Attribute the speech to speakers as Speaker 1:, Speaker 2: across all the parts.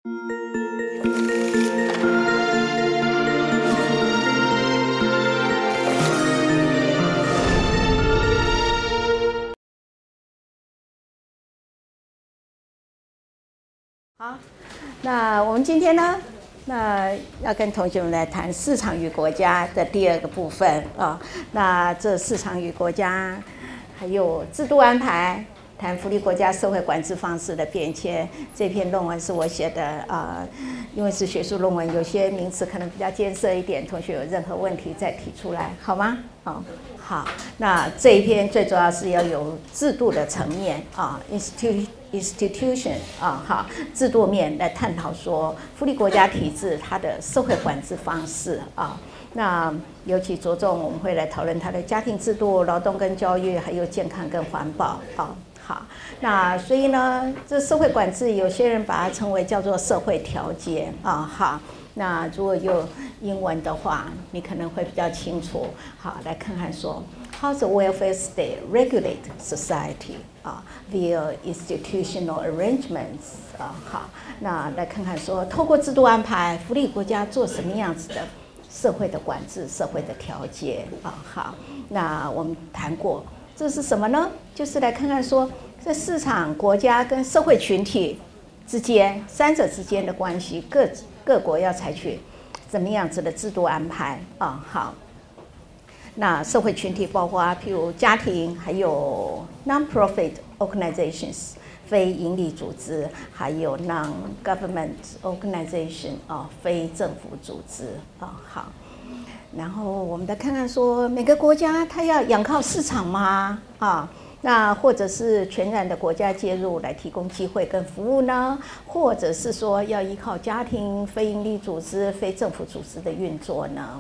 Speaker 1: 好，那我们今天呢，那要跟同学们来谈市场与国家的第二个部分啊。那这市场与国家还有制度安排，谈福利国家社会管制方式的变迁。这篇论文是我写的因为是学术论文，有些名词可能比较艰涩一点，同学有任何问题再提出来，好吗？好，那这一篇最主要是要有制度的层面institution 好，制度面来探讨说福利国家体制它的社会管制方式那尤其着重我们会来讨论它的家庭制度、劳动跟教育，还有健康跟环保好，那所以呢，这社会管制有些人把它称为叫做社会调节好。那如果有英文的话，你可能会比较清楚。好，来看看说 ，How the welfare state regulate society via institutional arrangements 好，那来看看说，透过制度安排，福利国家做什么样子的社会的管制、社会的调节好，那我们谈过，这是什么呢？就是来看看说，在市场、国家跟社会群体之间，三者之间的关系，各国要采取怎么样子的制度安排好，那社会群体包括譬如家庭，还有 non-profit organizations 非营利组织，还有 non-government organization 非政府组织好。然后我们再看看说，每个国家它要仰靠市场吗那或者是全然的国家介入来提供机会跟服务呢？或者是说要依靠家庭、非营利组织、非政府组织的运作呢？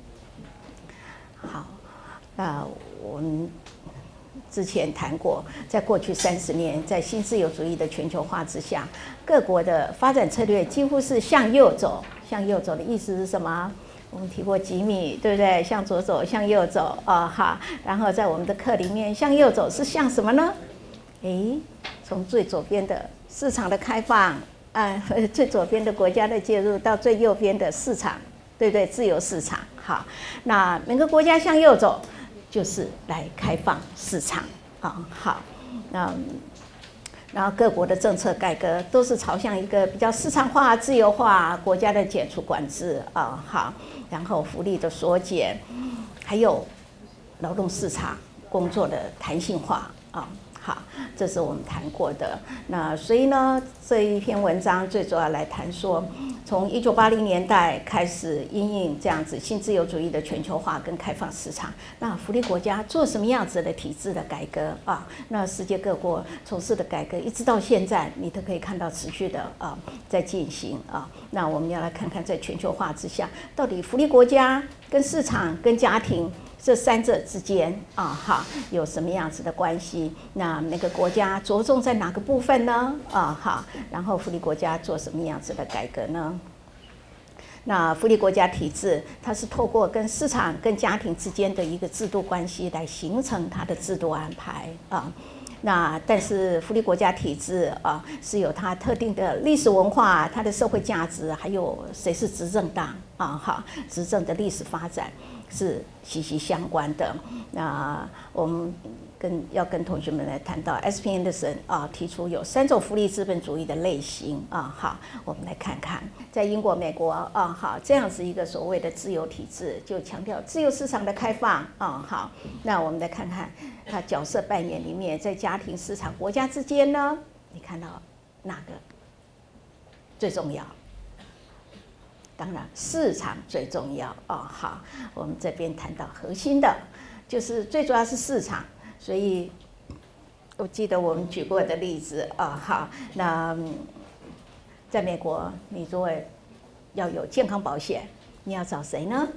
Speaker 1: 好，那我们之前谈过，在过去30年，在新自由主义的全球化之下，各国的发展策略几乎是向右走。向右走的意思是什么？我们提过几米，对不对？向左走，向右走好。然后在我们的课里面，向右走是向什么呢？从最左边的市场的开放最左边的国家的介入，到最右边的市场，对不对？自由市场。好，那每个国家向右走，就是来开放市场好，然后各国的政策改革都是朝向一个比较市场化、自由化，国家的减除管制好，然后福利的缩减，还有劳动市场工作的弹性化好，这是我们谈过的。那所以呢，这一篇文章最主要来谈说，从1980年代开始因应这样子新自由主义的全球化跟开放市场，那福利国家做什么样子的体制的改革那世界各国从事的改革一直到现在，你都可以看到持续的在进行那我们要来看看在全球化之下，到底福利国家跟市场跟家庭这三者之间好有什么样子的关系？那每个国家着重在哪个部分呢？好，然后福利国家做什么样子的改革呢？那福利国家体制，它是透过跟市场跟家庭之间的一个制度关系来形成它的制度安排那但是福利国家体制是有它特定的历史文化、它的社会价值，还有谁是执政党好，执政的历史发展是息息相关的。那我们要跟同学们来谈到 S.P. Anderson 提出有3种福利资本主义的类型好，我们来看看在英国、美国好这样子一个所谓的自由体制，就强调自由市场的开放好，那我们来看看它角色扮演里面，在家庭、市场、国家之间呢，你看到哪个最重要？当然，市场最重要好，我们这边谈到核心的，就是最主要是市场。所以，我记得我们举过的例子好，那在美国，你如果要有健康保险，你要找谁呢？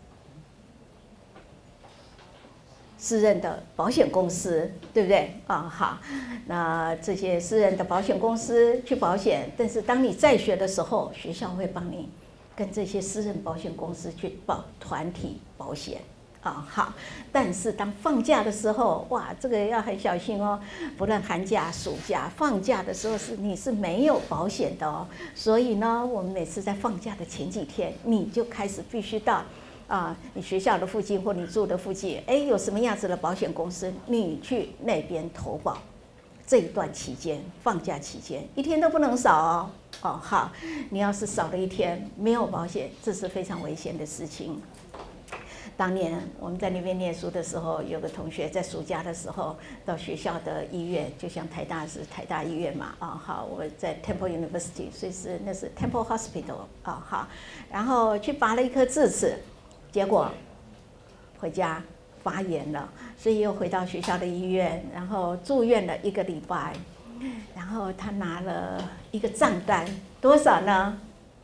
Speaker 1: 私人的保险公司，对不对好，那这些私人的保险公司去保险，但是当你在学的时候，学校会帮你跟这些私人保险公司去报团体保险好，但是当放假的时候，哇，这个要很小心哦。不论寒假、暑假，放假的时候你是没有保险的哦。所以呢，我们每次在放假的前几天，你就开始必须到你学校的附近或你住的附近，有什么样子的保险公司，你去那边投保。这一段期间，放假期间，一天都不能少哦。好，你要是少了一天没有保险，这是非常危险的事情。当年我们在那边念书的时候，有个同学在暑假的时候到学校的医院，就像台大是台大医院嘛，好，我在 Temple University， 所以那是 Temple Hospital， 好，然后去拔了一颗智齿，结果回家发炎了，所以又回到学校的医院，然后住院了1个礼拜，然后他拿了一个账单，多少呢？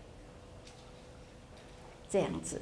Speaker 1: 这样子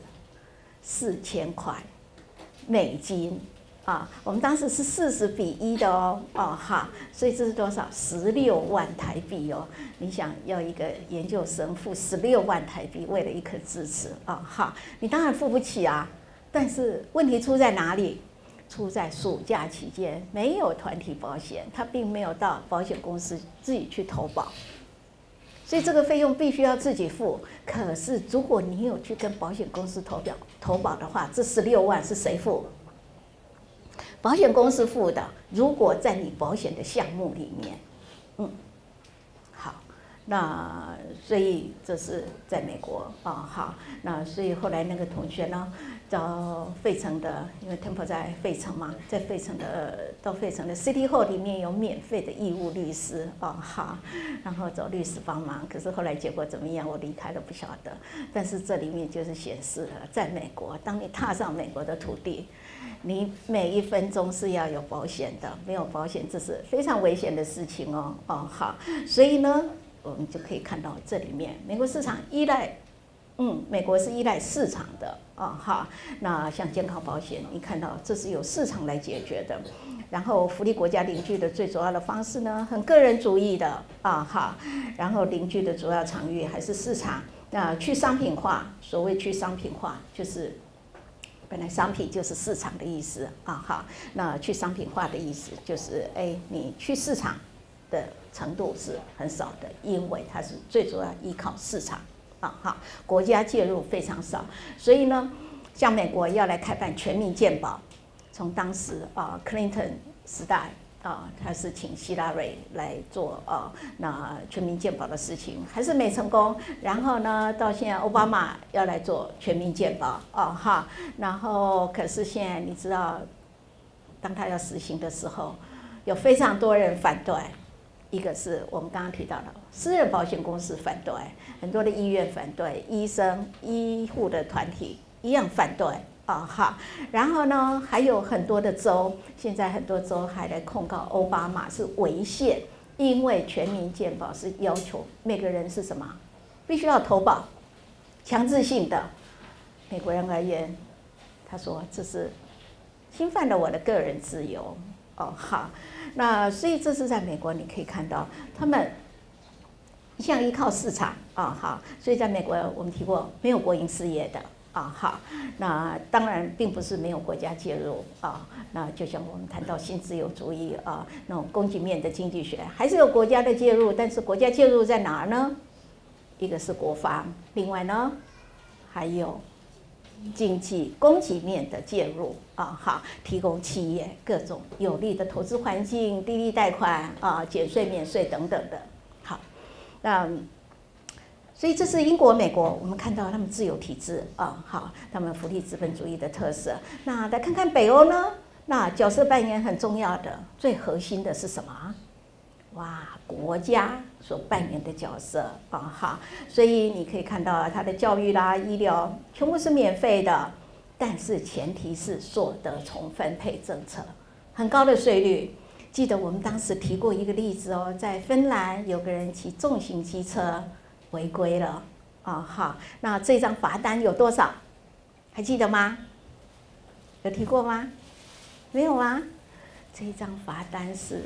Speaker 1: ，4000块美金我们当时是40比1的哦，好，所以这是多少？16万台币哦。你想要一个研究生付16万台币，为了一颗智齿好，你当然付不起啊。但是问题出在哪里？出在暑假期间没有团体保险，他并没有到保险公司自己去投保，所以这个费用必须要自己付。可是如果你有去跟保险公司投保的话，这16万是谁付？保险公司付的。如果在你保险的项目里面，好。那所以这是在美国好，那所以后来那个同学呢，到费城的，因为 Temple 在费城嘛，在费城的到费城的 City Hall 里面有免费的义务律师好，然后找律师帮忙。可是后来结果怎么样，我离开了不晓得。但是这里面就是显示了，在美国，当你踏上美国的土地，你每1分钟是要有保险的，没有保险这是非常危险的事情哦好，所以呢。我们就可以看到这里面，美国市场依赖，美国是依赖市场的好，那像健康保险，你看到这是由市场来解决的。然后福利国家邻居的最主要的方式呢，很个人主义的好，然后邻居的主要场域还是市场。那去商品化，所谓去商品化就是本来商品就是市场的意思好，那去商品化的意思就是你去市场的程度是很少的，因为它是最主要依靠市场好，国家介入非常少。所以呢，像美国要来开办全民健保，从当时Clinton 时代他是请希拉蕊来做那全民健保的事情，还是没成功。然后呢，到现在奥巴马要来做全民健保哈，然后可是现在你知道，当他要实行的时候，有非常多人反对。一个是我们刚刚提到的私人保险公司反对，很多的医院反对，医生、医护的团体一样反对好，然后呢，还有很多的州，现在很多州还来控告奥巴马是违宪，因为全民健保是要求每个人是什么，必须要投保，强制性的。美国人而言，他说这是侵犯了我的个人自由好。那所以这是在美国，你可以看到他们一向依靠市场好，所以在美国我们提过没有国营事业的好，那当然并不是没有国家介入那就像我们谈到新自由主义那种供给面的经济学，还是有国家的介入，但是国家介入在哪儿呢？一个是国防，另外呢还有经济供给面的介入好，提供企业各种有利的投资环境，低利贷款减税免税等等的。好，那所以这是英国、美国，我们看到他们自由体制好，他们福利资本主义的特色。那来看看北欧呢？那角色扮演很重要的，最核心的是什么？哇，国家所扮演的角色好，所以你可以看到它的教育啦、医疗全部是免费的，但是前提是所得重分配政策，很高的税率。记得我们当时提过一个例子在芬兰有个人骑重型机车违规了好，那这张罚单有多少？还记得吗？有提过吗？没有吗？这张罚单是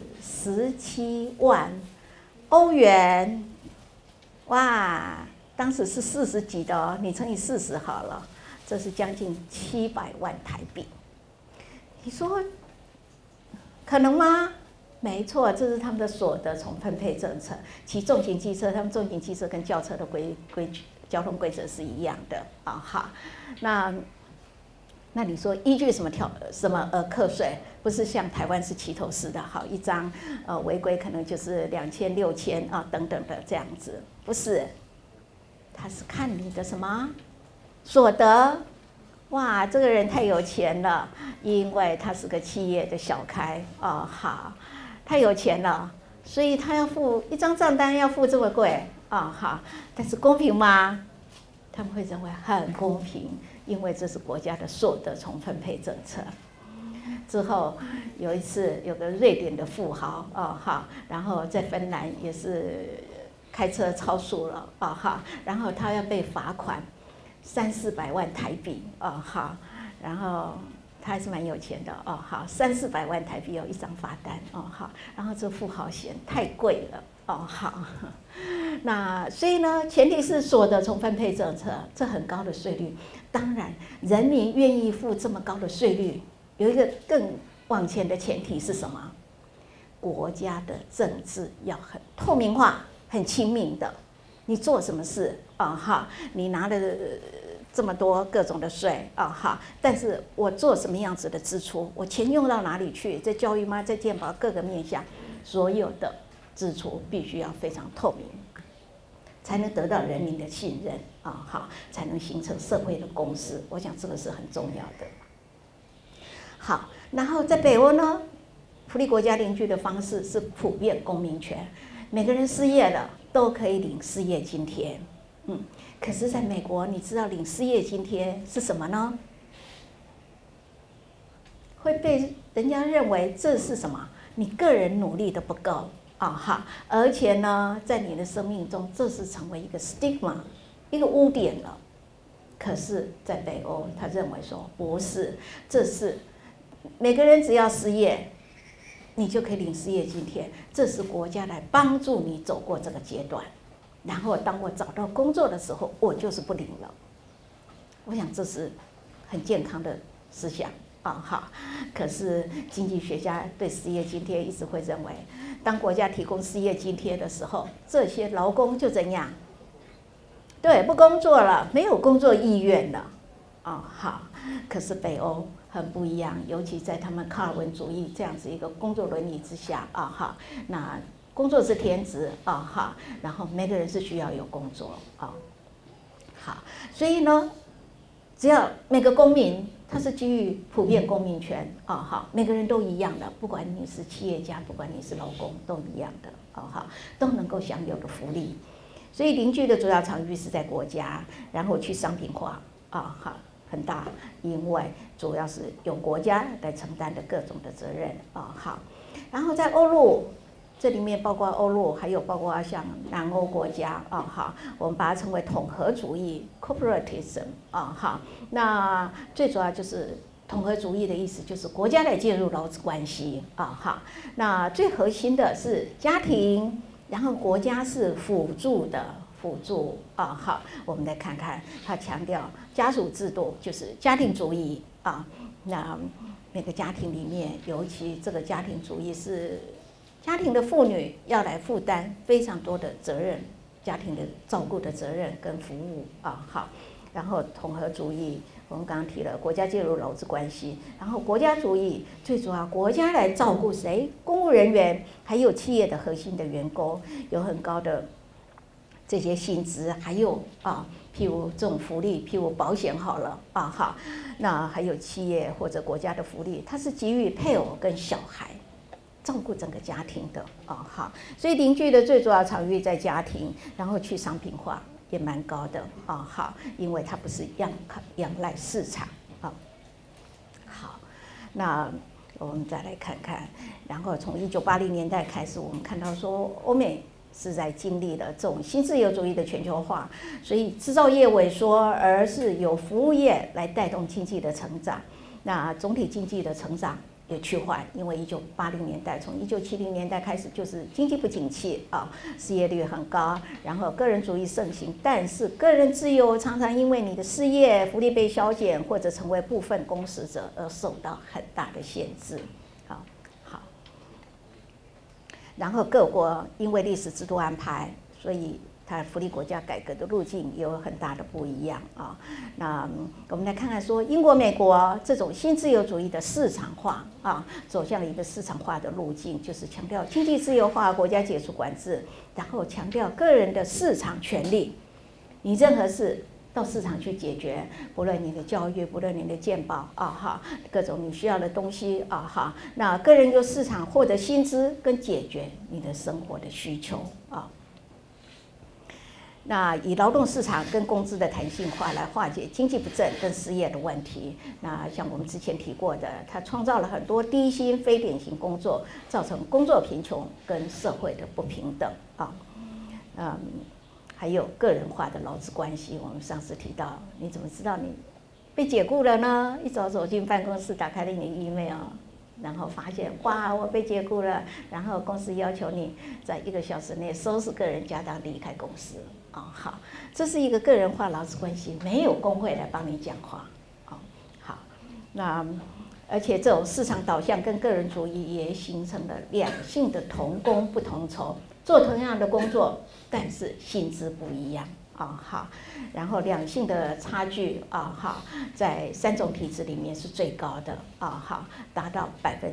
Speaker 1: 17万欧元，哇，当时是40几的你乘以40好了，这是将近700万台币你说可能吗？没错，这是他们的所得重分配政策。骑重型机车，他们重型机车跟轿车的交通规则是一样的啊。好，那你说依据什么课税？不是像台湾是齐头式的，好一张违规可能就是2000、6000啊等等的这样子，不是，他是看你的什么所得。哇，这个人太有钱了，因为他是个企业的小开哦，好，太有钱了，所以他要付一张账单要付这么贵啊，好，但是公平吗？他们会认为很公平，因为这是国家的所得重分配政策。之后有一次，有个瑞典的富豪哦，好，然后在芬兰也是开车超速了哦，好，然后他要被罚款300-400万台币哦，好，然后他还是蛮有钱的哦，好，300-400万台币有一张罚单哦，好，然后这富豪嫌太贵了哦，好，那所以呢，前提是所得重分配政策，这很高的税率，当然人民愿意付这么高的税率，有一个更往前的前提是什么？国家的政治要很透明化、很亲民的。你做什么事啊？哈，你拿了这么多各种的税啊？哈，但是我做什么样子的支出？我钱用到哪里去？在教育吗？在健保各个面向，所有的支出必须要非常透明，才能得到人民的信任啊！好，才能形成社会的共识。我想这个是很重要的。好，然后在北欧呢，福利国家邻居的方式是普遍公民权，每个人失业了都可以领失业津贴。可是在美国，你知道领失业津贴是什么呢？会被人家认为这是什么？你个人努力的不够啊哈，而且呢，在你的生命中，这是成为一个 stigma， 一个污点了。可是，在北欧，他认为说不是，这是每个人只要失业，你就可以领失业津贴，这是国家来帮助你走过这个阶段。然后当我找到工作的时候，我就是不领了。我想这是很健康的思想啊，好。可是经济学家对失业津贴一直会认为，当国家提供失业津贴的时候，这些劳工就怎样？对，不工作了，没有工作意愿了。好。可是北欧很不一样，尤其在他们卡尔文主义这样子一个工作伦理之下啊，哈，那工作是天职啊，哈，然后每个人是需要有工作啊，好，所以呢，只要每个公民他是基于普遍公民权啊，好，每个人都一样的，不管你是企业家，不管你是劳工，都一样的啊，好，都能够享有的福利。所以邻居的主要场域是在国家，然后去商品化啊，好。很大，因为主要是由国家来承担的各种的责任啊，好。然后在欧陆，这里面包括欧陆，还有包括像南欧国家啊，好，我们把它称为统合主义 （corporatism） 啊，好。那最主要就是统合主义的意思，就是国家来介入劳资关系啊，好。那最核心的是家庭，然后国家是辅助的。辅助啊，好，我们来看看，他强调家属制度就是家庭主义啊。那每个家庭里面，尤其这个家庭主义是家庭的妇女要来负担非常多的责任，家庭的照顾的责任跟服务啊，好。然后统合主义，我们刚刚提了国家介入劳资关系，然后国家主义最主要国家来照顾谁？公务人员，还有企业的核心的员工，有很高的。这些薪资，还有譬如这种福利，譬如保险好了啊，好，那还有企业或者国家的福利，它是给予配偶跟小孩，照顾整个家庭的啊，好，所以邻居的最主要场域在家庭，然后去商品化也蛮高的啊，好，因为它不是仰赖市场啊，好，那我们再来看看，然后从1980年代开始，我们看到说欧美。是在经历了这种新自由主义的全球化，所以制造业萎缩，而是由服务业来带动经济的成长。那总体经济的成长也趋缓，因为1980年代从1970年代开始就是经济不景气啊，失业率很高，然后个人主义盛行，但是个人自由常常因为你的失业、福利被削减或者成为部分工时者而受到很大的限制。好，然后各国因为历史制度安排，所以它福利国家改革的路径也有很大的不一样啊。那我们来看看说，英国、美国这种新自由主义的市场化啊，走向了一个市场化的路径，就是强调经济自由化、国家解除管制，然后强调个人的市场权利。你任何事到市场去解决，不论你的教育，不论你的健保啊哈，各种你需要的东西啊哈，那个人由市场获得薪资跟解决你的生活的需求啊。那以劳动市场跟工资的弹性化来化解经济不振跟失业的问题。那像我们之前提过的，它创造了很多低薪非典型工作，造成工作贫穷跟社会的不平等啊。还有个人化的劳资关系，我们上次提到，你怎么知道你被解雇了呢？一早走进办公室，打开了你的 email， 然后发现哇，我被解雇了，然后公司要求你在1个小时内收拾个人家当，离开公司。好，这是一个个人化劳资关系，没有工会来帮你讲话。好，那而且这种市场导向跟个人主义也形成了两性的同工不同酬，做同样的工作，但是薪资不一样。好，然后两性的差距在3种体制里面是最高的好，达到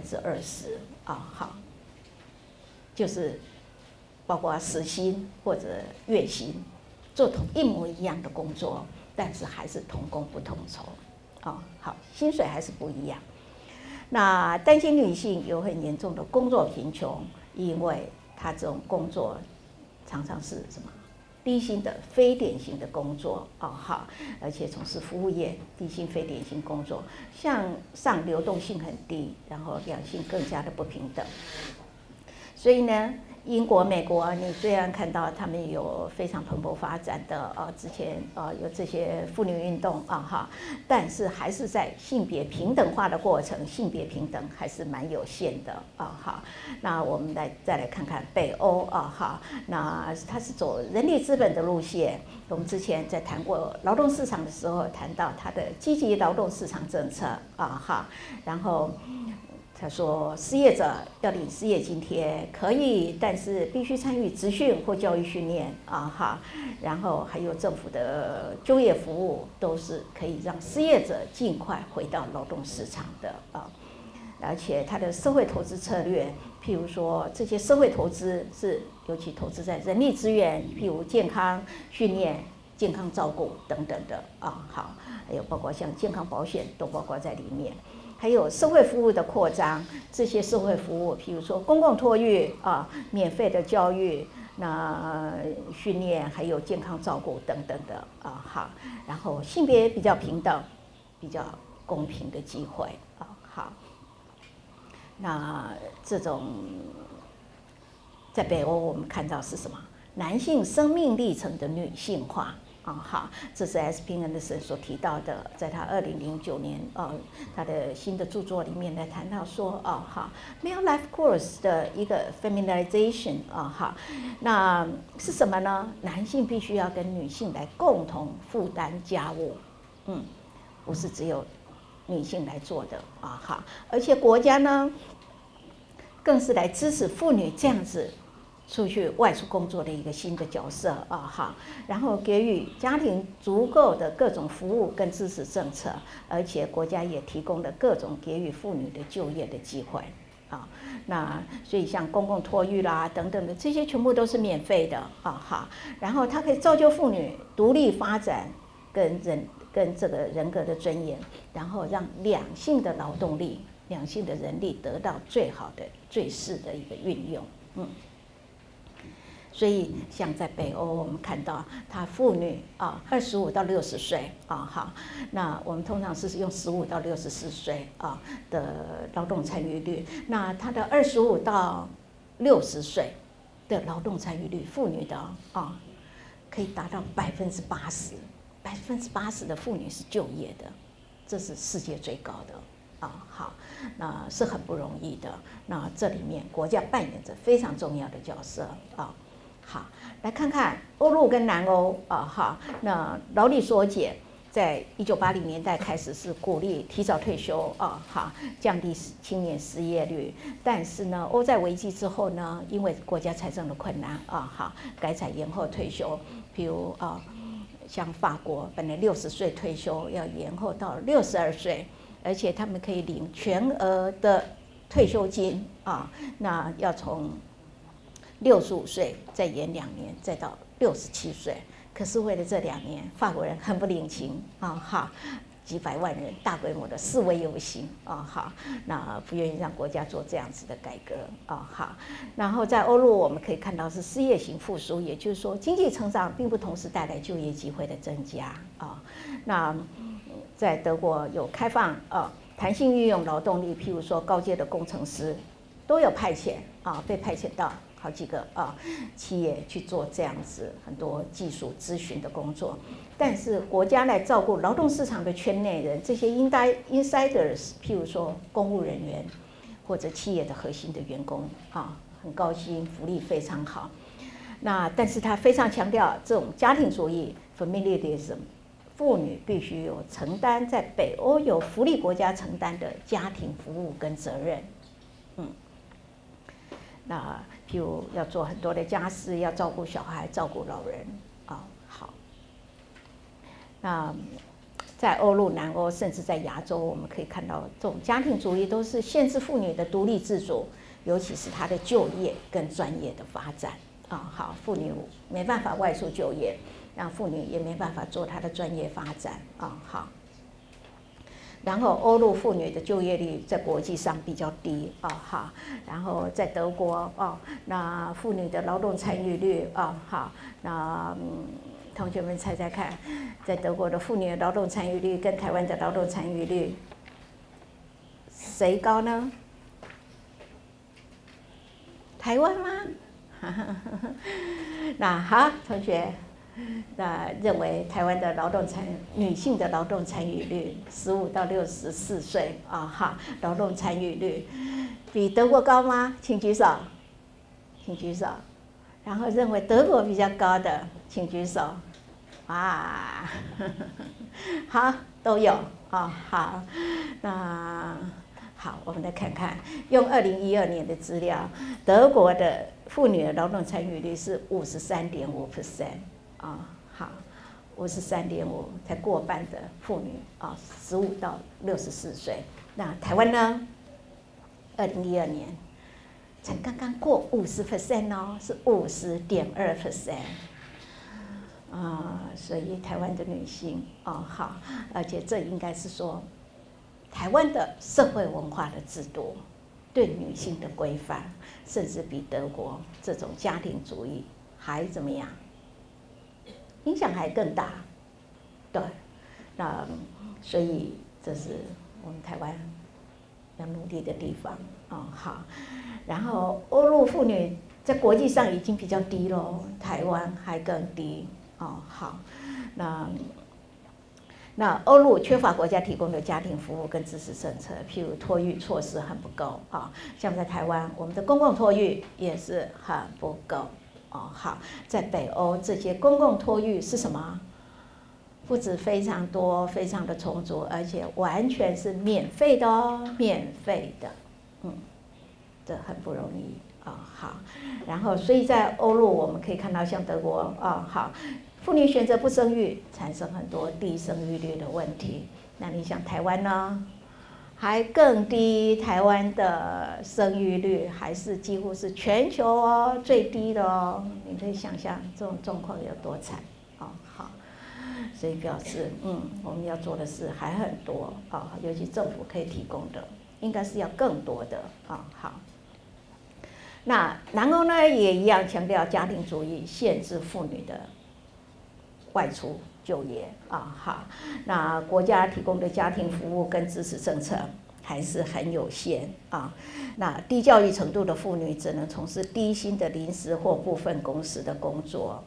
Speaker 1: 20%好，就是包括时薪或者月薪，做一模一样的工作，但是还是同工不同酬好，薪水还是不一样。那单亲女性有很严重的工作贫穷，因为她这种工作常常是什么？低薪的非典型的工作好，而且从事服务业，低薪非典型工作，向上流动性很低，然后两性更加的不平等。所以呢，英国、美国，你虽然看到他们有非常蓬勃发展的之前有这些妇女运动但是还是在性别平等化的过程，性别平等还是蛮有限的那我们再来看看北欧那它是走人力资本的路线。我们之前在谈过劳动市场的时候，谈到它的积极劳动市场政策然后他说，失业者要领失业津贴可以，但是必须参与职训或教育训练然后还有政府的就业服务，都是可以让失业者尽快回到劳动市场的而且他的社会投资策略，譬如说这些社会投资是尤其投资在人力资源，譬如健康训练、健康照顾等等的好，还有包括像健康保险都包括在里面。还有社会服务的扩张，这些社会服务，譬如说公共托育免费的教育、那训练，还有健康照顾等等的好，然后性别比较平等、比较公平的机会好，那这种在北欧我们看到是什么？男性生命历程的女性化。好，这是 S.P. Anderson 所提到的，在他2009年他的新的著作里面来谈到说male life course 的一个 feminization 那是什么呢？男性必须要跟女性来共同负担家务，不是只有女性来做的而且国家呢更是来支持妇女这样子出去外出工作的一个新的角色然后给予家庭足够的各种服务跟支持政策，而且国家也提供了各种给予妇女的就业的机会那所以像公共托育啦等等的这些全部都是免费的然后它可以造就妇女独立发展跟这个人格的尊严，然后让两性的劳动力、两性的人力得到最好的、最适的一个运用所以，像在北欧，我们看到，她妇女25到60岁那我们通常是用15到64岁的劳动参与率。那她的25到60岁的劳动参与率，妇女的可以达到80%，80%的妇女是就业的，这是世界最高的好，那是很不容易的。那这里面国家扮演着非常重要的角色啊。好，来看看欧陆跟南欧好，那劳力缩减。在1980年代开始是鼓励提早退休好，降低青年失业率。但是呢，欧债危机之后呢，因为国家财政的困难好，改采延后退休。譬如像法国本来60岁退休，要延后到62岁，而且他们可以领全额的退休金那要从65岁再延2年，再到67岁。可是为了这2年，法国人很不领情几百万人大规模的示威游行好，那不愿意让国家做这样子的改革好。然后在欧陆我们可以看到是失业型复苏，也就是说经济成长并不同时带来就业机会的增加那在德国有开放弹性运用劳动力，譬如说高阶的工程师都有派遣被派遣到好几个企业去做这样子很多技术咨询的工作，但是国家来照顾劳动市场的圈内人，这些 insiders， 譬如说公务人员或者企业的核心的员工很高薪，福利非常好。那但是他非常强调这种家庭主义 familiarism， 妇女必须有承担在北欧有福利国家承担的家庭服务跟责任。那譬如要做很多的家事，要照顾小孩，照顾老人好。那在欧陆、南欧，甚至在亚洲，我们可以看到这种家庭主义都是限制妇女的独立自主，尤其是她的就业跟专业的发展好，妇女没办法外出就业，让妇女也没办法做她的专业发展好。然后欧陆妇女的就业率在国际上比较低好，然后在德国那妇女的劳动参与率好，那同学们猜猜看，在德国的妇女的劳动参与率跟台湾的劳动参与率谁高呢？台湾吗？那好，同学。那认为台湾的女性的劳动参与率15到64岁劳动参与率比德国高吗？请举手，请举手。然后认为德国比较高的，请举手。好，都有好，那好，我们来看看，用2012年的资料，德国的妇女的劳动参与率是53.5%。好，53.5%，才过半的妇女15到64岁。那台湾呢？2012年才刚刚过50%是50.2%所以台湾的女性好，而且这应该是说台湾的社会文化的制度对女性的规范，甚至比德国这种家庭主义还怎么样？影响还更大，对，那所以这是我们台湾要努力的地方好，然后欧陆妇女在国际上已经比较低咯，台湾还更低好，那欧陆缺乏国家提供的家庭服务跟支持政策，譬如托育措施很不够像在台湾，我们的公共托育也是很不够。好，在北欧这些公共托育是什么？不止非常多、非常的充足，而且完全是免费的免费的，这很不容易好，然后所以在欧陆我们可以看到，像德国好，妇女选择不生育，产生很多低生育率的问题。那你像台湾呢？还更低，台湾的生育率还是几乎是全球最低的你可以想象这种状况有多惨好，所以表示我们要做的事还很多尤其政府可以提供的，应该是要更多的好。那南欧呢也一样强调家庭主义，限制妇女的外出就业好，那国家提供的家庭服务跟支持政策还是很有限那低教育程度的妇女只能从事低薪的临时或部分工时的工作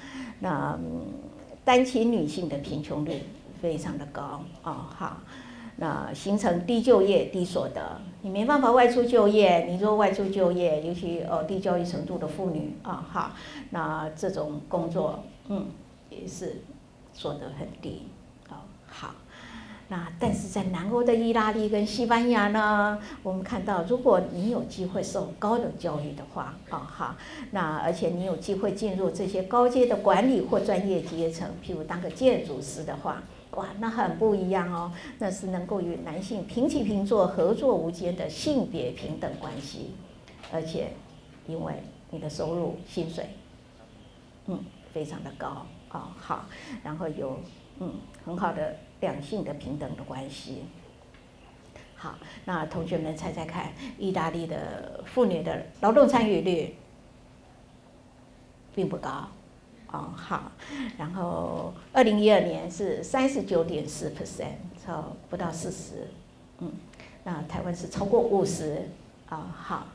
Speaker 1: 那单亲女性的贫穷率非常的高好， 那形成低就业、低所得，你没办法外出就业。你若外出就业，尤其低教育程度的妇女那这种工作，也是所得很低。好。那但是在南欧的意大利跟西班牙呢，我们看到，如果你有机会受高等教育的话，那而且你有机会进入这些高阶的管理或专业阶层，譬如当个建筑师的话，哇，那很不一样哦，那是能够与男性平起平坐、合作无间的性别平等关系，而且因为你的收入、薪水，非常的高好，然后有很好的两性的平等的关系。好，那同学们猜猜看，意大利的妇女的劳动参与率并不高。好，然后2012年是39.4%，不到40%。那台湾是超过50%。好，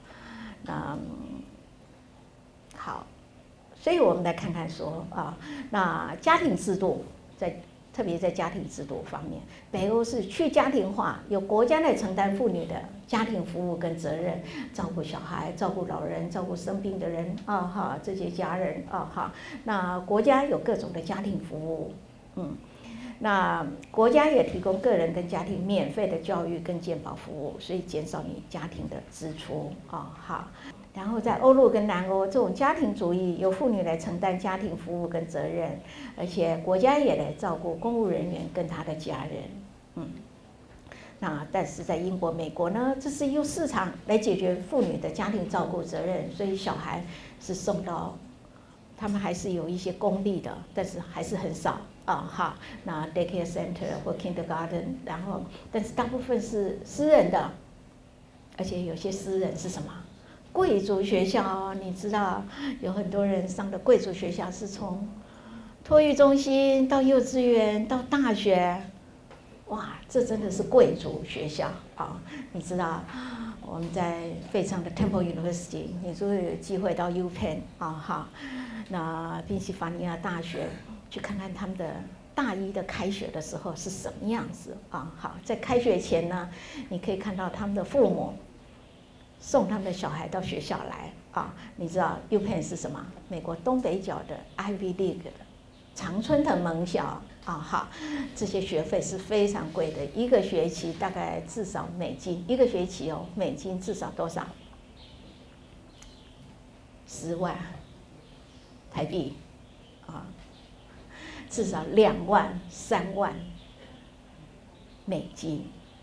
Speaker 1: 好，所以我们来看看说那家庭制度特别在家庭制度方面，北欧是去家庭化，由国家来承担妇女的家庭服务跟责任，照顾小孩、照顾老人、照顾生病的人这些家人那国家有各种的家庭服务，那国家也提供个人跟家庭免费的教育跟健保服务，所以减少你家庭的支出好。然后在欧陆跟南欧，这种家庭主义由妇女来承担家庭服务跟责任，而且国家也来照顾公务人员跟他的家人。那但是在英国、美国呢，这是用市场来解决妇女的家庭照顾责任，所以小孩是送到，他们还是有一些公立的，但是还是很少那 daycare center 或 kindergarten， 然后但是大部分是私人的，而且有些私人是什么？贵族学校你知道有很多人上的贵族学校是从托育中心到幼稚园到大学，哇，这真的是贵族学校你知道我们在费城的 Temple University， 你如果有机会到 UPenn 那宾夕法尼亚大学去看看他们的大一的开学的时候是什么样子好，在开学前呢，你可以看到他们的父母送他们的小孩到学校来你知道 UPenn 是什么？美国东北角的 Ivy League 的常春藤盟校好，这些学费是非常贵的，一个学期大概至少美金，一个学期美金至少多少？10万台币至少2万、3万美金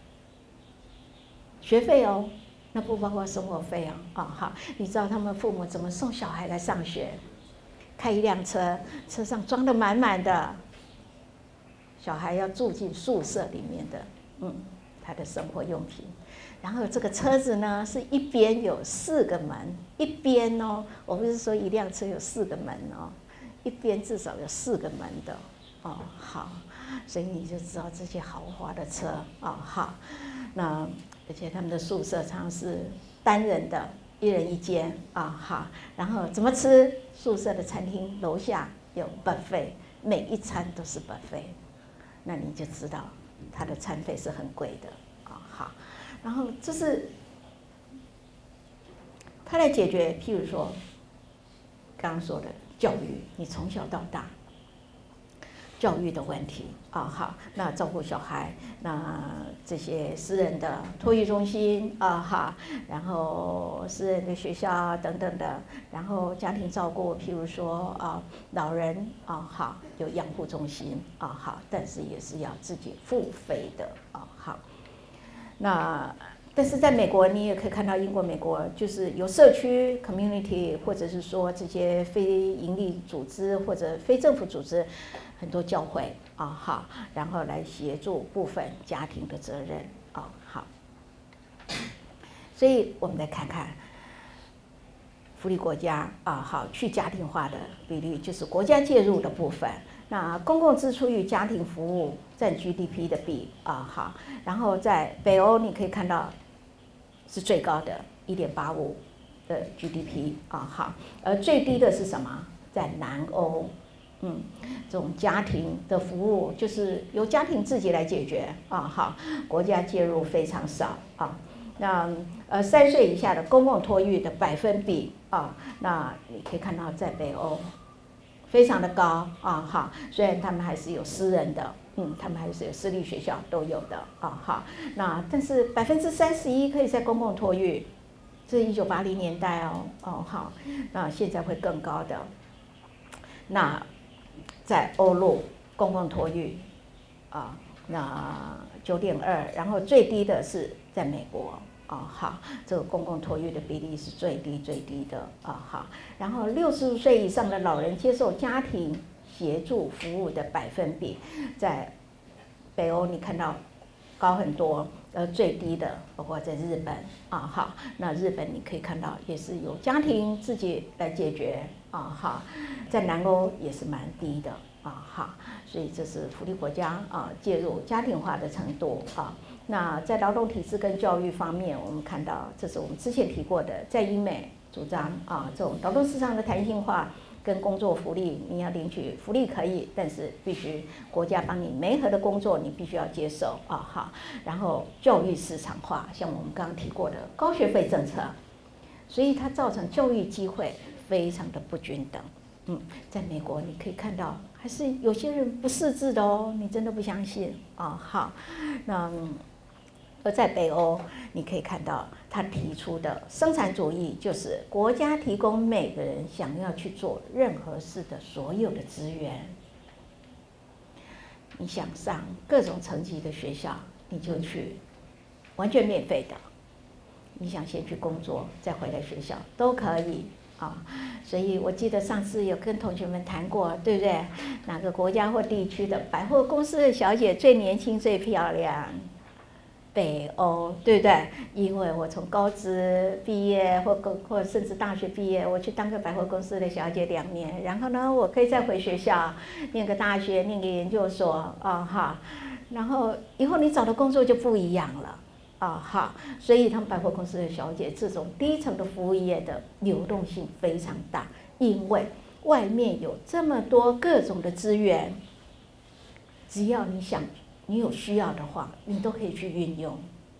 Speaker 1: 学费那不包括生活费好，你知道他们父母怎么送小孩来上学？开一辆车，车上装得满满的，小孩要住进宿舍里面的，他的生活用品。然后这个车子呢，是一边有4个门，一边我不是说一辆车有4个门一边至少有4个门的好，所以你就知道这些豪华的车好，那而且他们的宿舍常是单人的，1人1间好，然后怎么吃？宿舍的餐厅楼下有 buffet， 每一餐都是 buffet， 那你就知道它的餐费是很贵的好，然后这是它来解决，譬如说刚刚说的教育，你从小到大教育的问题好，那照顾小孩，那这些私人的托育中心好，然后私人的学校等等的，然后家庭照顾，譬如说老人好，有养护中心好，但是也是要自己付费的好，那但是在美国，你也可以看到英国、美国就是有社区 community， 或者是说这些非营利组织或者非政府组织，很多教会好，然后来协助部分家庭的责任好。所以我们来看看福利国家好，去家庭化的比例就是国家介入的部分。那公共支出与家庭服务占 GDP 的比好，然后在北欧你可以看到是最高的1.85的 GDP好，而最低的是什么？在南欧这种家庭的服务就是由家庭自己来解决啊，好，国家介入非常少啊。那3岁以下的公共托育的百分比啊，那你可以看到在北欧非常的高啊，好，虽然他们还是有私人的，他们还是有私立学校都有的啊，好，那但是31%可以在公共托育，这是1980年代哦，好，那现在会更高的。那在欧陆公共托育啊，那9.2，然后最低的是在美国。好，这个公共托育的比例是最低的啊，好，然后65岁以上的老人接受家庭协助服务的百分比，在北欧你看到高很多，最低的包括在日本啊，好，那日本你可以看到也是由家庭自己来解决啊，好，在南欧也是蛮低的啊，好，所以这是福利国家啊介入家庭化的程度啊。那在劳动体制跟教育方面，我们看到这是我们之前提过的，在英美主张啊，这种劳动市场的弹性化跟工作福利，你要领取福利可以，但是必须国家帮你媒合的工作，你必须要接受啊，好，然后教育市场化，像我们刚刚提过的高学费政策，所以它造成教育机会非常的不均等。在美国你可以看到，还是有些人不识字的哦，你真的不相信啊？好，那而在北欧，你可以看到他提出的生产主义，就是国家提供每个人想要去做任何事的所有的资源。你想上各种层级的学校，你就去，完全免费的。你想先去工作，再回来学校都可以啊。所以我记得上次有跟同学们谈过，对不对？哪个国家或地区的百货公司的小姐最年轻、最漂亮？北欧，对不对？因为我从高职毕业或甚至大学毕业，我去当个百货公司的小姐2年，然后呢，我可以再回学校念个大学，念个研究所啊，哈，然后以后你找的工作就不一样了啊，哈，所以他们百货公司的小姐这种低层的服务业的流动性非常大，因为外面有这么多各种的资源，只要你想。你有需要的话，你都可以去运用，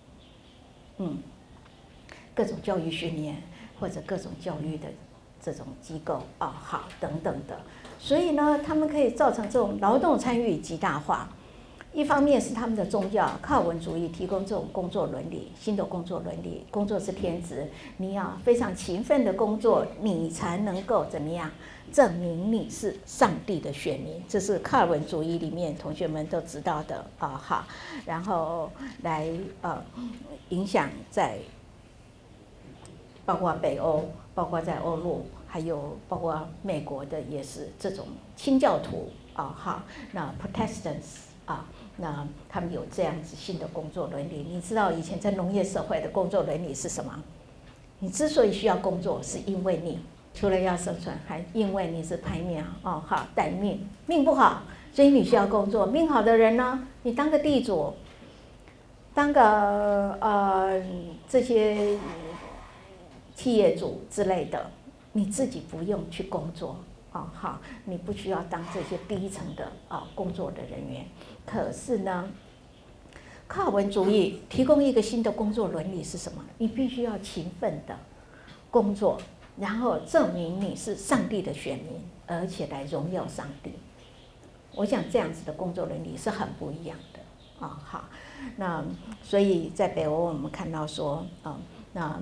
Speaker 1: 各种教育训练或者各种教育的这种机构啊，好等等的，所以呢，他们可以造成这种劳动参与极大化。一方面是他们的宗教靠文主义提供这种工作伦理，新的工作伦理，工作是天职，你要非常勤奋的工作，你才能够怎么样？证明你是上帝的选民，这是卡尔文主义里面同学们都知道的啊，好，然后来影响在包括北欧，包括在欧陆，还有包括美国的也是这种清教徒啊，好，那 Protestants 啊，那他们有这样子新的工作伦理。你知道以前在农业社会的工作伦理是什么？你之所以需要工作，是因为你除了要生存，还因为你是拍苗哦，好待命，命不好，所以你需要工作。命好的人呢，你当个地主，当个这些企业主之类的，你自己不用去工作啊，好，你不需要当这些低层的工作的人员。可是呢，卡尔文主义提供一个新的工作伦理是什么？你必须要勤奋的工作。然后证明你是上帝的选民，而且来荣耀上帝。我想这样子的工作伦理是很不一样的啊。好，那所以在北欧我们看到说那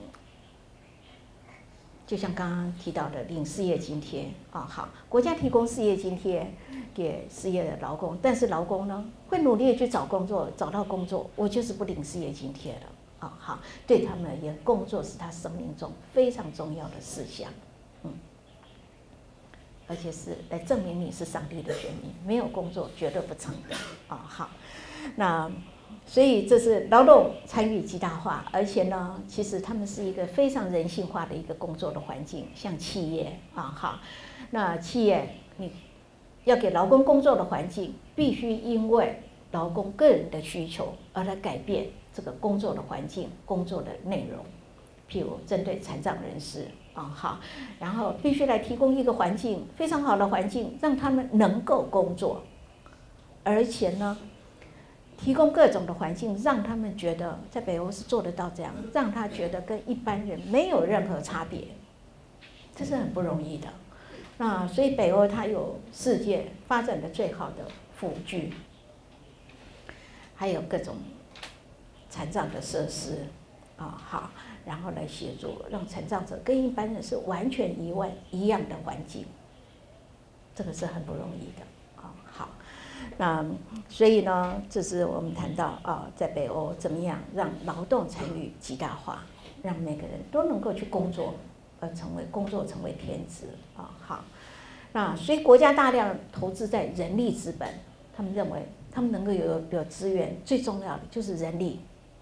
Speaker 1: 就像刚刚提到的领失业津贴啊，好，国家提供失业津贴给失业的劳工，但是劳工呢会努力去找工作，找到工作，我就是不领失业津贴了。好，对他们而言，工作是他生命中非常重要的事项，而且是来证明你是上帝的选民，没有工作绝对不成的啊。好，那所以这是劳动参与极大化，而且呢，其实他们是一个非常人性化的一个工作的环境，像企业啊，好，那企业你要给劳工工作的环境，必须因为劳工个人的需求而来改变这个工作的环境、工作的内容，譬如针对残障人士好，然后必须来提供一个环境，非常好的环境，让他们能够工作，而且呢，提供各种的环境，让他们觉得在北欧是做得到这样，让他觉得跟一般人没有任何差别，这是很不容易的。那所以北欧它有世界发展的最好的辅具，还有各种残障的设施，好，然后来协助让残障者跟一般人是完全一样的环境，这个是很不容易的。好，那所以呢，这是我们谈到在北欧怎么样让劳动参与极大化，让每个人都能够去工作，工作成为天职好，那所以国家大量投资在人力资本，他们认为他们能够有资源，最重要的就是人力，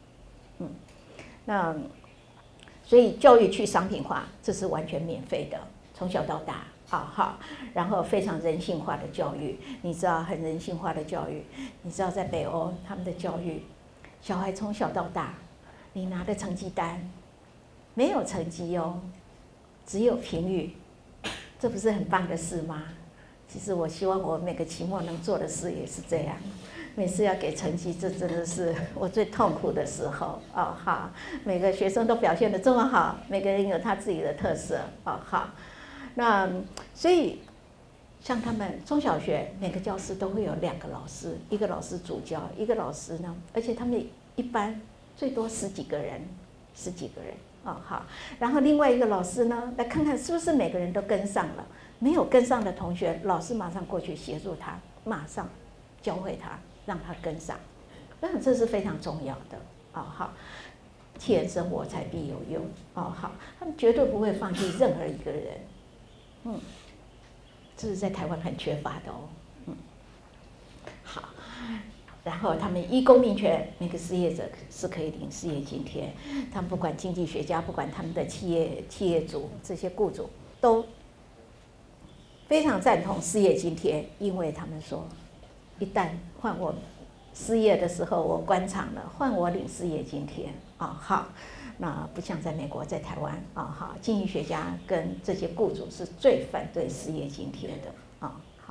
Speaker 1: 那所以教育去商品化，这是完全免费的，从小到大。好，然后非常人性化的教育，你知道很人性化的教育，你知道在北欧他们的教育，小孩从小到大，你拿的成绩单没有成绩哦，只有评语，这不是很棒的事吗？其实我希望我每个期末能做的事也是这样，每次要给成绩，这真的是我最痛苦的时候好，每个学生都表现得这么好，每个人有他自己的特色好。那所以，像他们中小学每个教室都会有2个老师，一个老师主教，一个老师呢，而且他们一班最多10几个人好，然后另外一个老师呢，来看看是不是每个人都跟上了，没有跟上的同学，老师马上过去协助他，马上教会他，让他跟上，这是非常重要的好。替人生活才必有用好，他们绝对不会放弃任何一个人。这是在台湾很缺乏的好，然后他们依公民权，每个失业者是可以领失业津贴。他们不管经济学家，不管他们的企业主这些雇主，都非常赞同失业津贴，因为他们说，一旦换我失业的时候，我关厂了，换我领失业津贴好。那不像在美国，在台湾好，经济学家跟这些雇主是最反对失业津贴的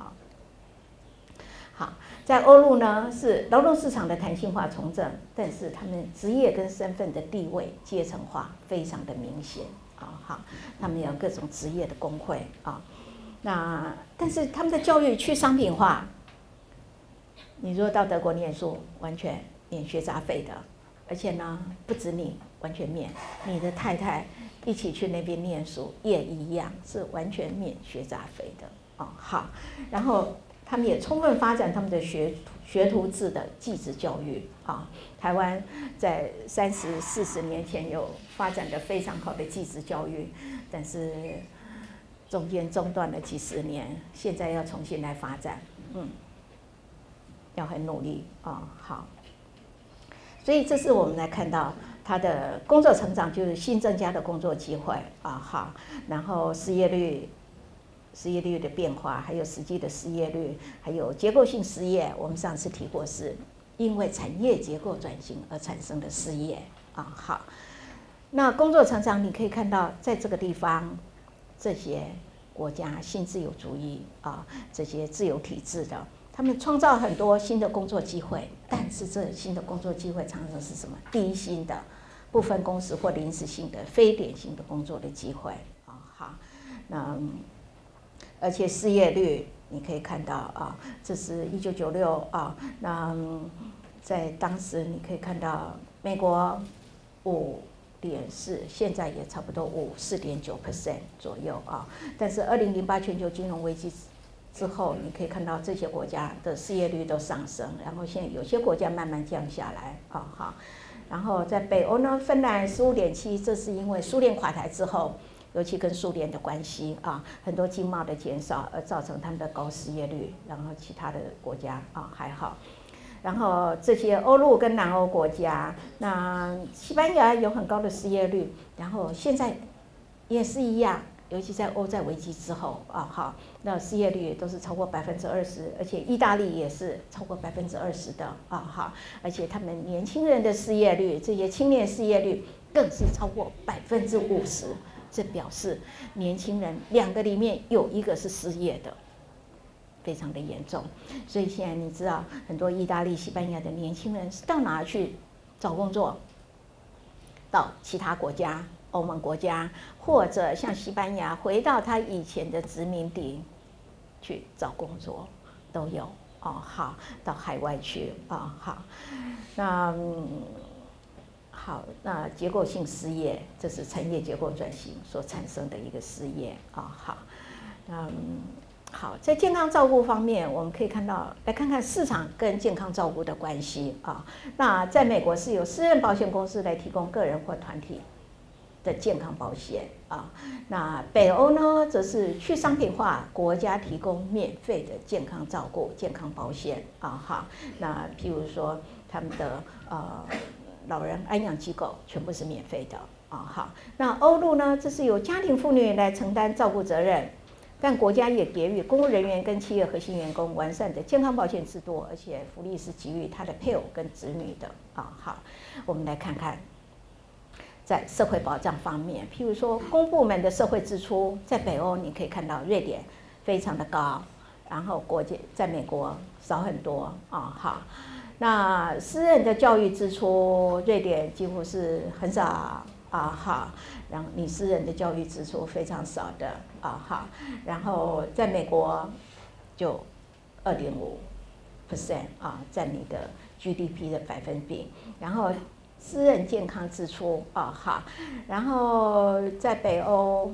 Speaker 1: 好，在欧陆呢，是劳动市场的弹性化重整，但是他们职业跟身份的地位阶层化非常的明显好，他们有各种职业的工会那但是他们的教育去商品化，你如果到德国念书，完全免学杂费的，而且呢，不止你完全免，你的太太一起去那边念书也一样，是完全免学杂费的好，然后他们也充分发展他们的学徒制的技职教育台湾在30、40年前有发展的非常好的技职教育，但是中间中断了几10年，现在要重新来发展，要很努力好。所以这是我们来看到他的工作成长，就是新增加的工作机会好，然后失业率的变化，还有实际的失业率，还有结构性失业，我们上次提过，是因为产业结构转型而产生的失业好，那工作成长你可以看到，在这个地方，这些国家新自由主义这些自由体制的。他们创造很多新的工作机会，但是这新的工作机会常常是什么？低薪的、不分工时或临时性的、非典型的工作的机会好，那而且失业率你可以看到这是1996那在当时你可以看到美国5.4，现在也差不多4.9% 左右但是2008全球金融危机之后，你可以看到这些国家的失业率都上升，然后现在有些国家慢慢降下来好，然后在北欧呢，芬兰15.7%，这是因为苏联垮台之后，尤其跟苏联的关系很多经贸的减少而造成他们的高失业率，然后其他的国家还好，然后这些欧陆跟南欧国家，那西班牙有很高的失业率，然后现在也是一样。尤其在欧债危机之后好，那失业率都是超过20%，而且意大利也是超过20%的好，而且他们年轻人的失业率，这些青年失业率更是超过50%， 这表示年轻人2个里面有1个是失业的，非常的严重。所以现在你知道很多意大利、西班牙的年轻人是到哪去找工作？到其他国家、欧盟国家，或者像西班牙回到他以前的殖民地去找工作都有哦。好，到海外去啊。好，那好，那结构性失业，这是产业结构转型所产生的一个失业啊。好，好，在健康照顾方面，我们可以看到，来看看市场跟健康照顾的关系啊。那在美国是由私人保险公司来提供个人或团体的健康保险啊。那北欧呢，则是去商品化，国家提供免费的健康照顾、健康保险啊。哈，那譬如说他们的老人安养机构全部是免费的啊。好，那欧陆呢，这是由家庭妇女来承担照顾责任。但国家也给予公务人员跟企业核心员工完善的健康保险制度，而且福利是给予他的配偶跟子女的啊。好，我们来看看在社会保障方面，譬如说公部门的社会支出，在北欧你可以看到瑞典非常的高，然后在美国少很多啊。好，那私人的教育支出，瑞典几乎是很少啊。好，然后你私人的教育支出非常少的啊。好，然后在美国就2.5% 啊，占你的 GDP 的百分比。然后私人健康支出啊。好，然后在北欧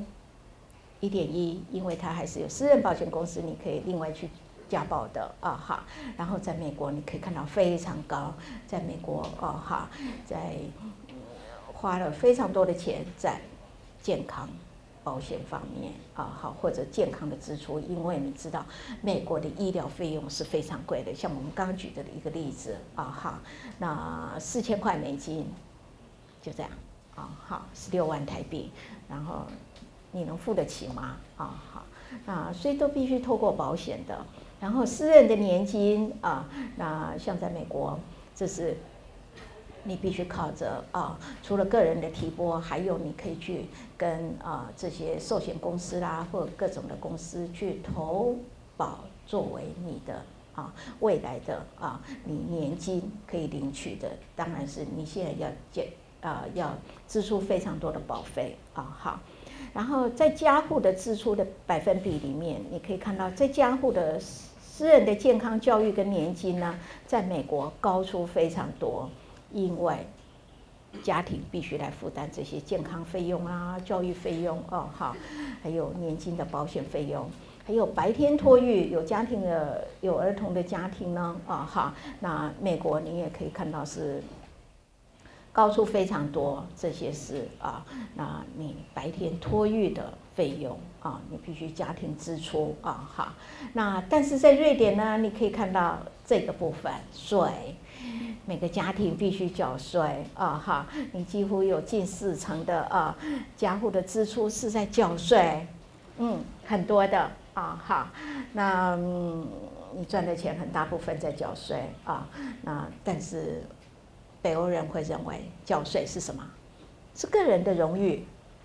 Speaker 1: 1.1，因为它还是有私人保险公司，你可以另外去加保的啊。好，然后在美国你可以看到非常高，在美国啊。好，在花了非常多的钱在健康保险方面啊。好，或者健康的支出，因为你知道美国的医疗费用是非常贵的，像我们刚刚举的一个例子啊。好，那4000块美金就这样啊。好，16万台币，然后你能付得起吗？啊。好，那所以都必须透过保险的。然后私人的年金啊，那像在美国，这是你必须靠着啊，除了个人的提拨，还有你可以去跟这些寿险公司啦，或者各种的公司去投保，作为你的未来的你年金可以领取的。当然是你现在要支出非常多的保费啊。好，然后在家户的支出的百分比里面，你可以看到在家户的私人的健康教育跟年金呢，在美国高出非常多。因为家庭必须来负担这些健康费用啊、教育费用哦。好，还有年金的保险费用，还有白天托育，有儿童的家庭呢啊。好，那美国你也可以看到是高出非常多，这些是那你白天托育的费用你必须家庭支出啊。好，那但是在瑞典呢，你可以看到这个部分税。每个家庭必须缴税哈，你几乎有近40%的家户的支出是在缴税，很多的好，那你赚的钱很大部分在缴税那但是北欧人会认为缴税是什么？是个人的荣誉，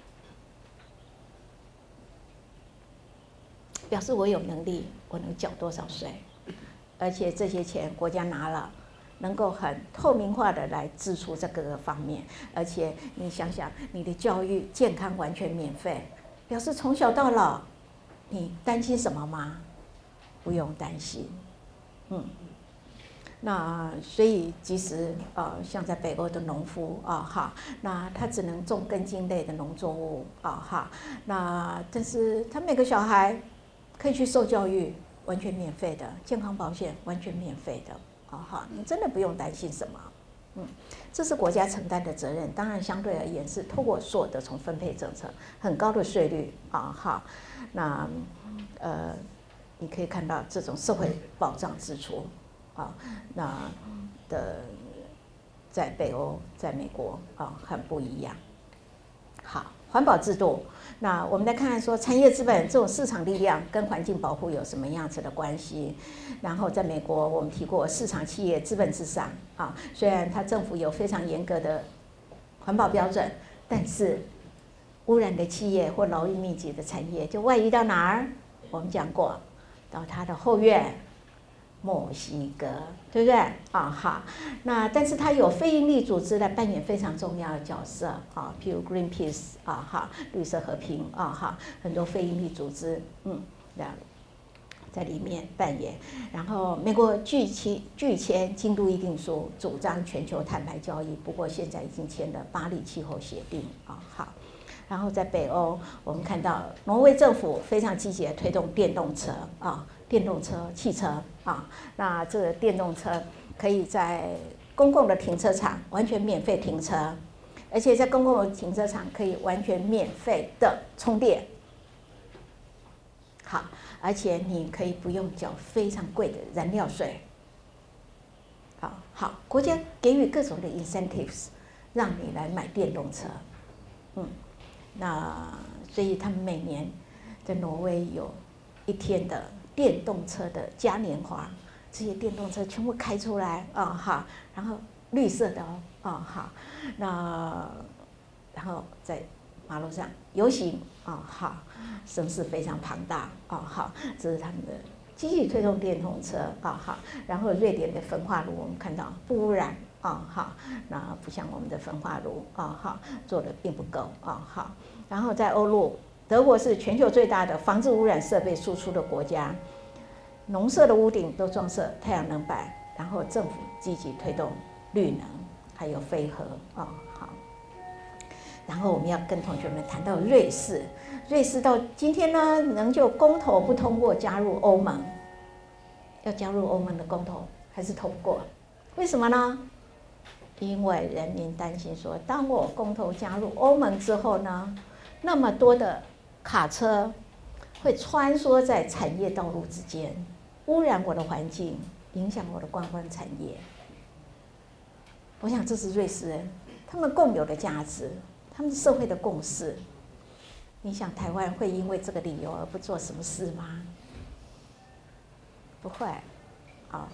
Speaker 1: 表示我有能力，我能缴多少税，而且这些钱国家拿了。能够很透明化的来支出这个方面，而且你想想，你的教育、健康完全免费，表示从小到老，你担心什么吗？不用担心，那所以即使像在北欧的农夫那他只能种根茎类的农作物那但是他每个小孩可以去受教育，完全免费的，健康保险完全免费的。你真的不用担心什么，这是国家承担的责任。当然，相对而言是透过所得重分配政策，很高的税率那你可以看到这种社会保障支出那在北欧、在美国很不一样。好，环保制度。那我们来看看说，产业资本这种市场力量跟环境保护有什么样子的关系？然后在美国，我们提过市场企业资本至上虽然它政府有非常严格的环保标准，但是污染的企业或劳力密集的产业就外移到哪儿？我们讲过，到它的后院。墨西哥，对不对啊？好，那但是它有非营利组织来扮演非常重要的角色啊，譬如 Greenpeace 啊，哈，绿色和平啊，哈，很多非营利组织，在里面扮演。然后美国拒签京都议定书，主张全球碳排交易，不过现在已经签了巴黎气候协定啊，好。然后在北欧，我们看到挪威政府非常积极的推动电动车啊，汽车啊，那这个电动车可以在公共的停车场完全免费停车，而且在公共的停车场可以完全免费的充电。好，而且你可以不用缴非常贵的燃料税。好，国家给予各种的 incentives， 让你来买电动车，那所以他们每年在挪威有一天的电动车的嘉年华，这些电动车全部开出来然后绿色的然后在马路上游行声势非常庞大这是他们的积极推动电动车然后瑞典的焚化炉我们看到不污染那不像我们的焚化炉做的并不够然后在欧陆，德国是全球最大的防治污染设备输出的国家，农舍的屋顶都装设太阳能板，然后政府积极推动绿能，还有非核好。然后我们要跟同学们谈到瑞士，瑞士到今天呢，仍旧公投不通过加入欧盟，要加入欧盟的公投还是投不过，为什么呢？因为人民担心说，当我公投加入欧盟之后呢，那么多的卡车会穿梭在产业道路之间，污染我的环境，影响我的观光产业。我想这是瑞士人他们共有的价值，他们社会的共识。你想台湾会因为这个理由而不做什么事吗？不会，好。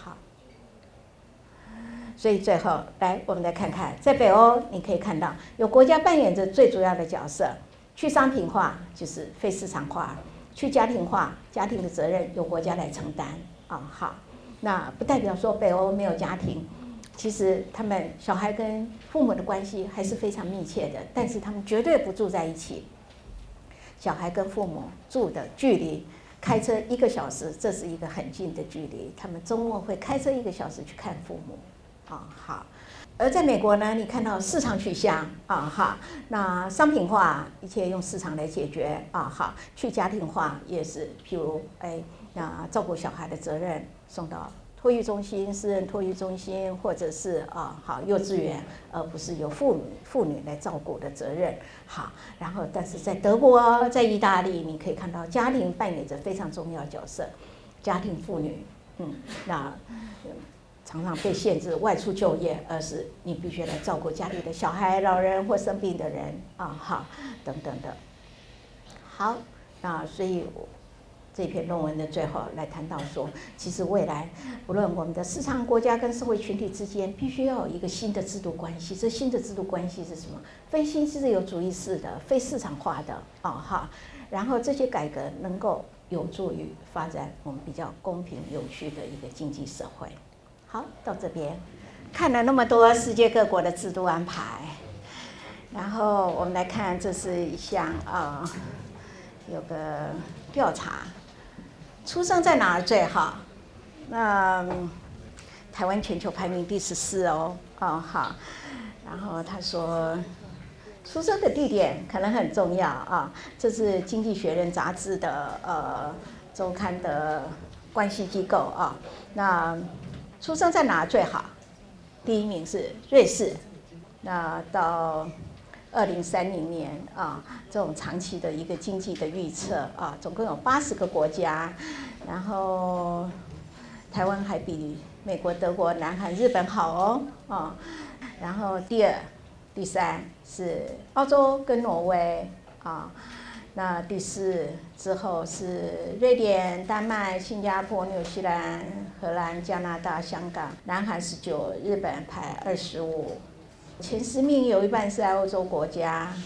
Speaker 1: 所以最后来，我们来看看，在北欧你可以看到，有国家扮演着最主要的角色。去商品化就是非市场化，去家庭化，家庭的责任由国家来承担好，那不代表说北欧没有家庭，其实他们小孩跟父母的关系还是非常密切的，但是他们绝对不住在一起。小孩跟父母住的距离，开车1个小时，这是一个很近的距离。他们周末会开车1个小时去看父母好。而在美国呢，你看到市场取向那商品化一切用市场来解决去家庭化也是，譬如那照顾小孩的责任送到托育中心、私人托育中心，或者是幼稚园，而不是由妇女来照顾的责任然后但是在德国、在意大利，你可以看到家庭扮演着非常重要的角色，家庭妇女那。常常被限制外出就业，而是你必须来照顾家里的小孩、老人或生病的人等等的。好，那所以这篇论文的最后来谈到说，其实未来不论我们的市场国家跟社会群体之间，必须要有一个新的制度关系。这新的制度关系是什么？非新自由主义式的、非市场化的然后这些改革能够有助于发展我们比较公平有序的一个经济社会。好，到这边看了那么多世界各国的制度安排，然后我们来看，这是一项有个调查，出生在哪儿最好？那台湾全球排名第14好，然后他说，出生的地点可能很重要这是《经济学人》杂志的周刊的关系机构那。出生在哪最好？第1名是瑞士。那到2030年这种长期的一个经济的预测总共有80个国家，然后台湾还比美国、德国、南韩、日本好然后第2、第3是澳洲跟挪威那第4之后是瑞典、丹麦、新加坡、纽西兰、荷兰、加拿大、香港，南韩19，日本排25。前10名有一半是在欧洲国家，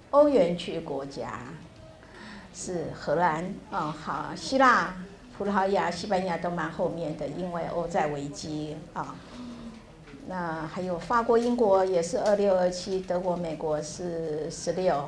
Speaker 1: 欧元区国家是荷兰哦，好，希腊、葡萄牙、西班牙都蛮后面的，因为欧债危机啊。那还有法国、英国也是26、27，德国、美国是16。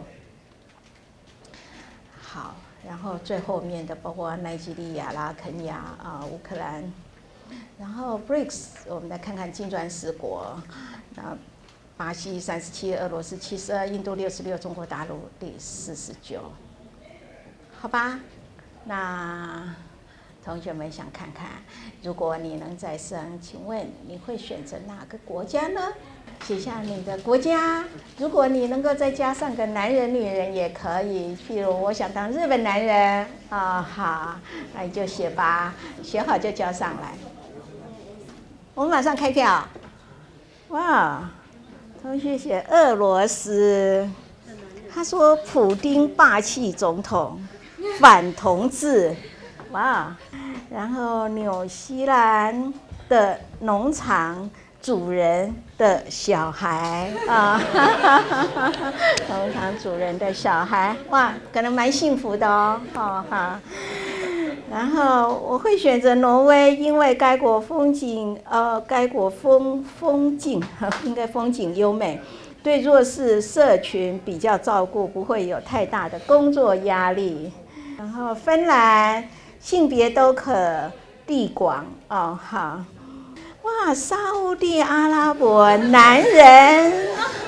Speaker 1: 好，然后最后面的包括奈及利亚啦、肯亚啊、乌克兰。然后 BRICS， 我们来看看金砖10国，那巴西37，俄罗斯72，印度66，中国大陆第49。好吧，那同学们想看看，如果你能再生，请问你会选择哪个国家呢？写下你的国家。如果你能够再加上个男人、女人也可以，譬如我想当日本男人啊，好，那你就写吧，写好就交上来。我们马上开票。哇，同学写俄罗斯，他说普丁霸气总统，反同志。哇，然后纽西兰的农场主人的小孩啊，农场主人的小孩，哇，可能蛮幸福的哦，哈。然后我会选择挪威，因为该国风景，该国风景应该风景优美，对弱势社群比较照顾，不会有太大的工作压力。然后芬兰性别都可，地广哦，好。哇，沙烏地阿拉伯男人，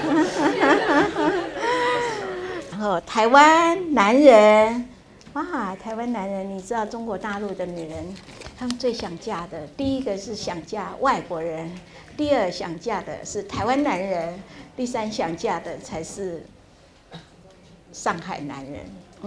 Speaker 1: 然后台湾男人。哇，台湾男人，你知道中国大陆的女人，她们最想嫁的，第一个是想嫁外国人，第二想嫁的是台湾男人，第三想嫁的才是上海男人。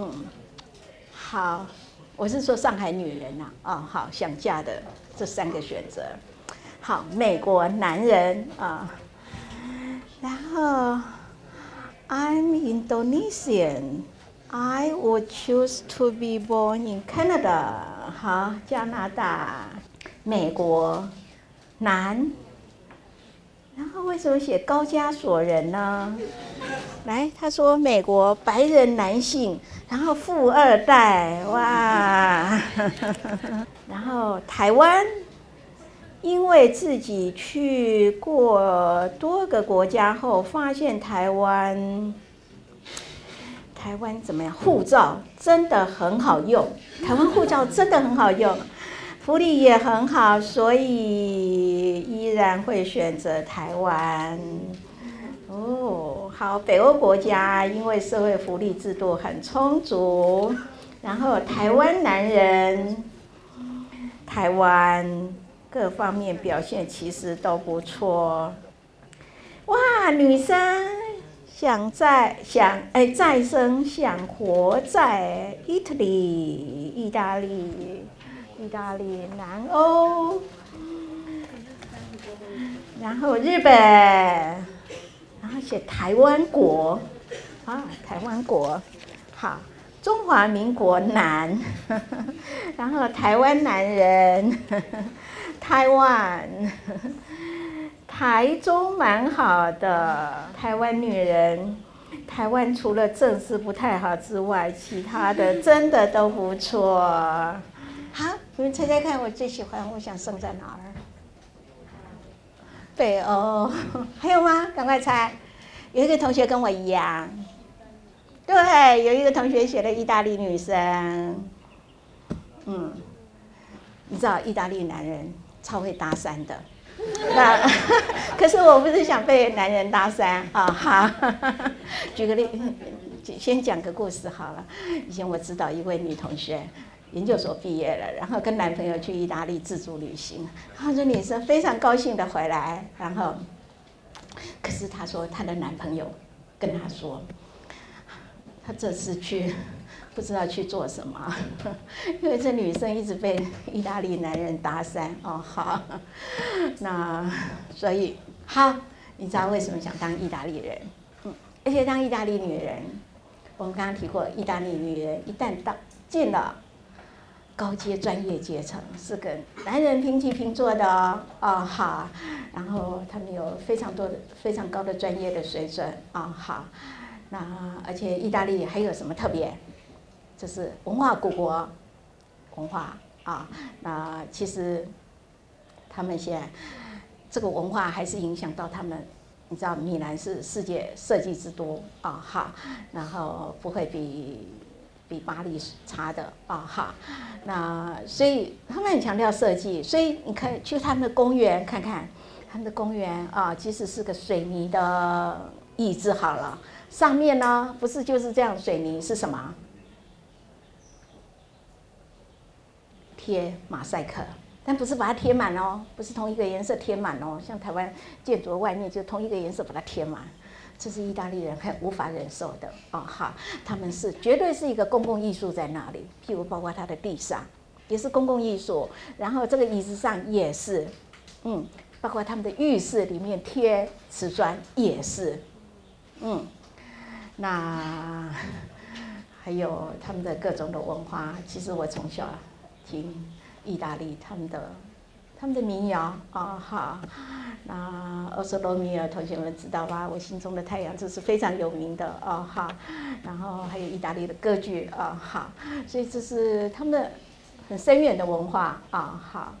Speaker 1: 好，我是说上海女人呐，好，想嫁的这3个选择。好，美国男人啊，然后 I'm Indonesian。I would choose to be born in Canada。好，加拿大、美国、男。然后为什么写高加索人呢？来，他说美国白人男性，然后富2代，哇！然后台湾，因为自己去过多个国家后，发现台湾怎么样？护照真的很好用，台湾护照真的很好用，福利也很好，所以依然会选择台湾。哦，好，北欧国家因为社会福利制度很充足，然后台湾男人，台湾各方面表现其实都不错。哇，女生再生想活在意大利、南欧，然后日本，然后写台湾国，台湾国，好，中华民国男，然后台湾男人，台湾。台中蛮好的，台湾女人，台湾除了政治不太好之外，其他的真的都不错。好，你们猜猜看，我最喜欢，我想生在哪儿？北欧，还有吗？赶快猜。有一个同学跟我一样，对，有一个同学写了意大利女生。你知道意大利男人超会搭讪的。那可是我不是想被男人搭讪啊！好，举个例，先讲个故事好了。以前我指导一位女同学，研究所毕业了，然后跟男朋友去意大利自助旅行，然后这女生非常高兴的回来，然后，可是她说她的男朋友跟她说，她这次去。不知道去做什么，因为这女生一直被意大利男人搭讪哦。好，那所以好，你知道为什么想当意大利人？而且当意大利女人，我们刚刚提过，意大利女人一旦进了高阶专业阶层，是跟男人平起平坐的哦。好，然后他们有非常高的专业的水准好。 那而且意大利还有什么特别？就是文化古国，文化啊。那其实他们现在这个文化还是影响到他们。你知道米兰是世界设计之都啊哈，然后不会比巴黎差的啊哈。那所以他们很强调设计，所以你可以去他们的公园看看，他们的公园啊，即使是个水泥的椅子好了，上面呢不是就是这样水泥是什么？贴马赛克。但不是把它贴满哦，不是同一个颜色贴满哦，像台湾建筑的外面就同一个颜色把它贴满，这是意大利人很无法忍受的哦哈。他们是绝对是一个公共艺术在那里，譬如包括它的地上也是公共艺术，然后这个椅子上也是，包括他们的浴室里面贴瓷砖也是，那还有他们的各种的文化，其实我从小听。意大利他们的民谣啊哈，那欧索罗米尔同学们知道吧？我心中的太阳这是非常有名的啊哈，然后还有意大利的歌剧啊哈，所以这是他们的很深远的文化啊哈，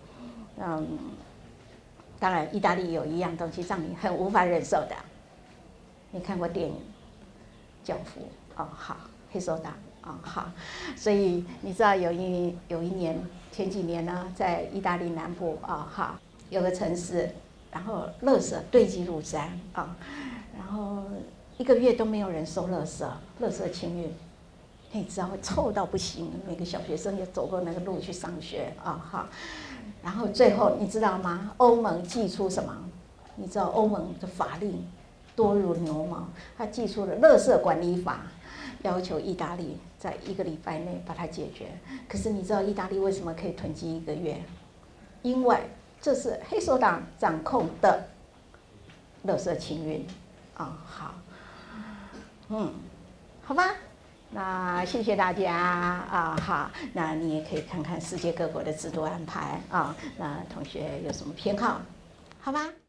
Speaker 1: 当然意大利有一样东西让你很无法忍受的，你看过电影《教父》啊哈，黑手党。啊好，所以你知道有一年前几年呢，在意大利南部啊哈有个城市，然后垃圾堆积如山啊，然后1个月都没有人收垃圾清运，你知道会臭到不行，每个小学生也走过那个路去上学啊哈，然后最后你知道吗？欧盟寄出什么？你知道欧盟的法令多如牛毛，他寄出了垃圾管理法。要求意大利在1个礼拜内把它解决，可是你知道意大利为什么可以囤积1个月？因为这是黑手党掌控的垃圾清运啊。好，好吧，那谢谢大家啊。好，那你也可以看看世界各国的制度安排啊。那同学有什么偏好？好吧。